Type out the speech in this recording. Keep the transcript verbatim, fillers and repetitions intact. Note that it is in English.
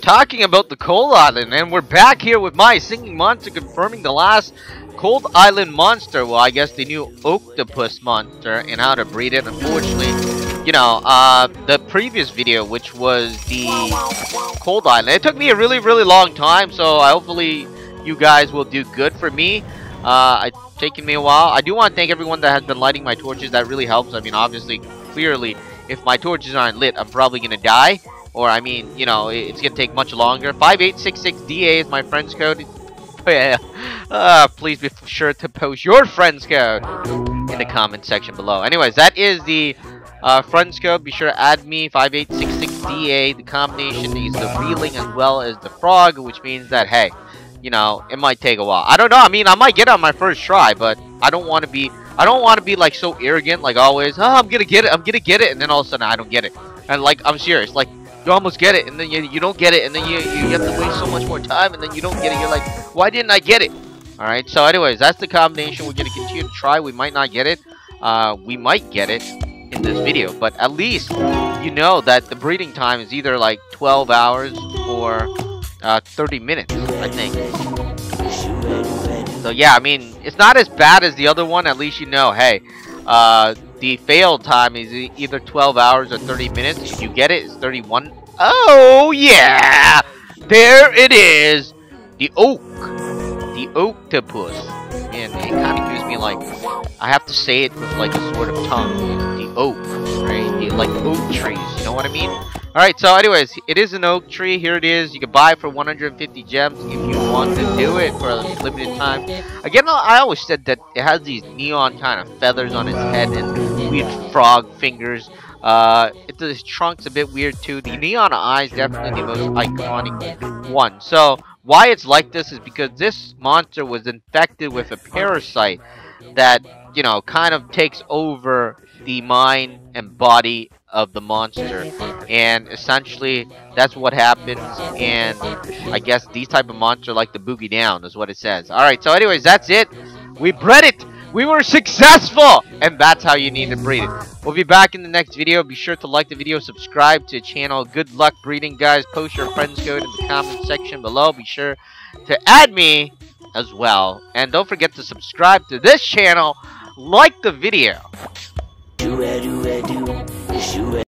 talking about the Cold Island, and we're back here with my singing monster confirming the last Cold Island monster. Well, I guess the new octopus monster and how to breed it. Unfortunately, you know, uh, the previous video, which was the Cold Island, it took me a really, really long time. So I hopefully you guys will do good for me. Uh, it's taken me a while. I do want to thank everyone that has been lighting my torches. That really helps. I mean, obviously, clearly, if my torches aren't lit, I'm probably gonna die. Or, I mean, you know, it's going to take much longer. five eight six six D A is my friend's code. Yeah. Uh, please be sure to post your friend's code in the comment section below. Anyways, that is the uh, friend's code. Be sure to add me, five eight six six D A. The combination is the reeling as well as the frog, which means that, hey, you know, it might take a while. I don't know. I mean, I might get it on my first try, but I don't want to be, I don't want to be, like, so arrogant, like always. Oh, I'm going to get it. I'm going to get it. And then all of a sudden, I don't get it. And, like, I'm serious. Like, you almost get it, and then you, you don't get it, and then you, you have to waste so much more time, and then you don't get it. You're like, why didn't I get it? Alright, so anyways, that's the combination. We're going to continue to try. We might not get it. Uh, we might get it in this video, but at least you know that the breeding time is either like twelve hours or uh, thirty minutes, I think. So yeah, I mean, it's not as bad as the other one. At least you know, hey, uh... the failed time is either twelve hours or thirty minutes. If you get it, it's thirty-one. Oh, yeah! There it is! The oak. The octopus. Man, it kind of gives me like... I have to say it with like a sort of tongue. The oak, right? The, like oak trees, you know what I mean? Alright, so anyways, it is an oak tree. Here it is. You can buy it for one hundred fifty gems if you want to do it for a limited time. Again, I always said that it has these neon kind of feathers on its head and weird frog fingers. Uh, it, his trunk's a bit weird too. The neon eye is definitely the most iconic one. So, why it's like this is because this monster was infected with a parasite that, you know, kind of takes over the mind and body of the monster, and essentially that's what happens. And I guess these type of monsters like the boogie down is what it says. Alright, so anyways, that's it. We bred it. We were successful, and that's how you need to breed it. We'll be back in the next video. Be sure to like the video, subscribe to the channel. Good luck breeding, guys. Post your friend's code in the comment section below. Be sure to add me as well, and don't forget to subscribe to this channel. Like the video.